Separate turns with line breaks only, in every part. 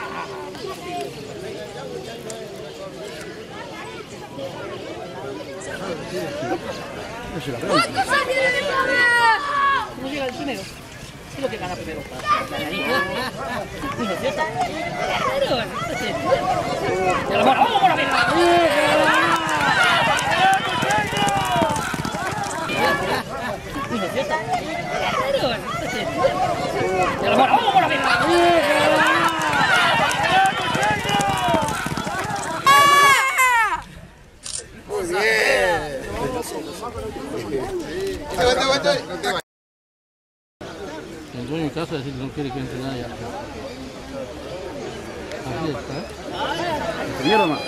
¿Cómo llega el primero? ¿Qué es lo que gana primero? ¿No es cierto? Claro, ¡y a la mano! ¡Vamos por la mesa! ¿No es cierto? Claro, ¡y a la mano! ¡Vamos por la mesa!
Muy bien.
El dueño de casa decir que no quiere que entre nadie acá. Así está.
¿Primero más?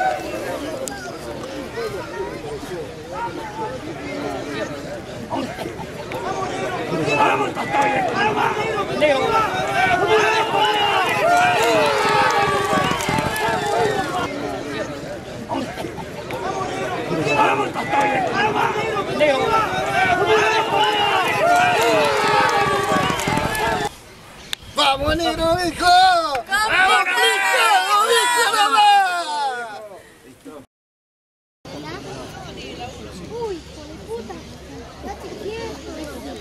¡Vamos, negro, hijo! ¡Vamos, hijo! ¡Nomás!
Uy, hijo de puta. Date quieto.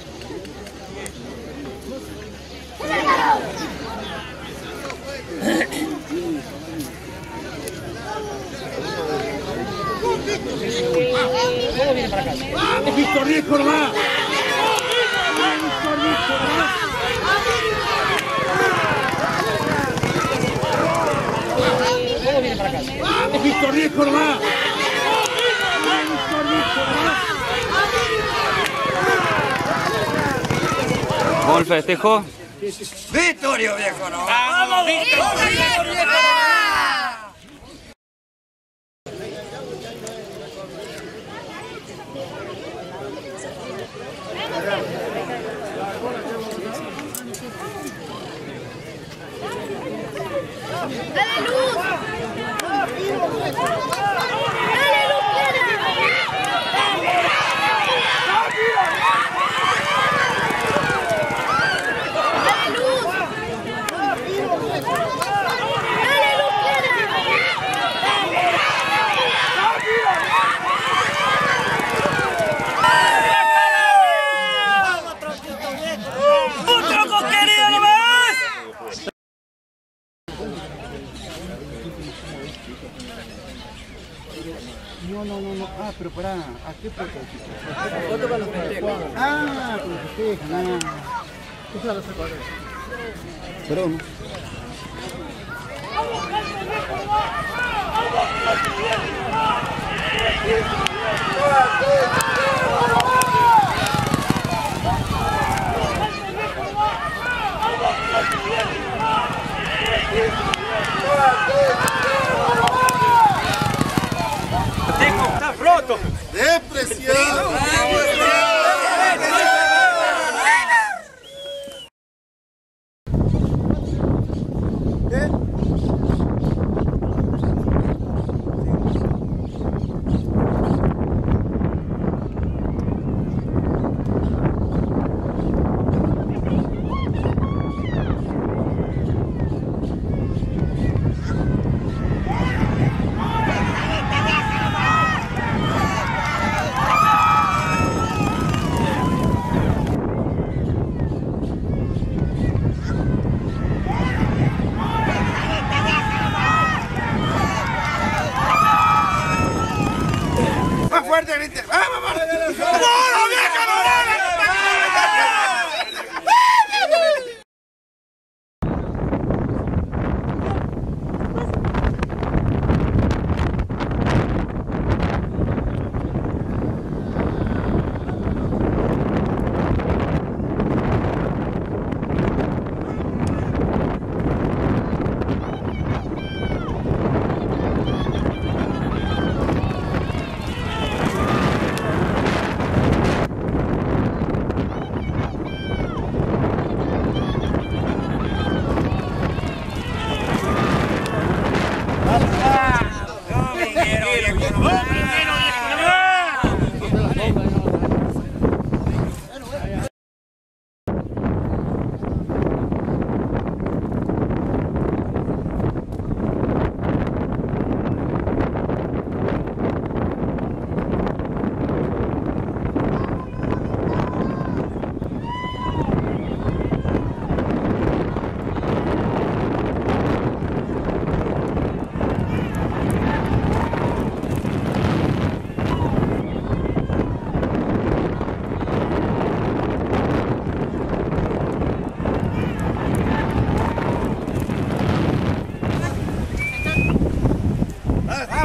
¿Cómo viene para acá?
¡Es Víctor Riesco nomás!
¿Cómo viene para acá?
¡Es Víctor Riesco nomás!
¿Cómo el festejo?
¡Victorio, viejo, no!
¡Vamos, Víctor!
¡Dale luz! ¡Dale luz,
No. Ah, pero pará. ¿A qué propósito? Foto para los festejos. Ah, con los festejos, nada. ¿Qué se hace con eso? Perdón.
¡Está roto!
¡Depresión!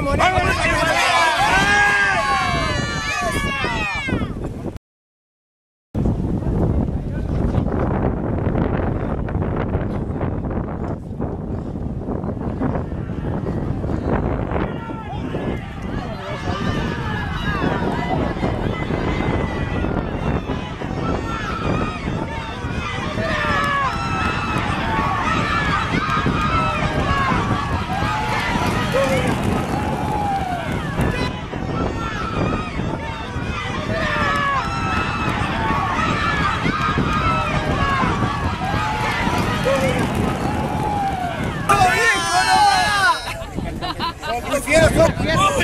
¡Vamos, quiero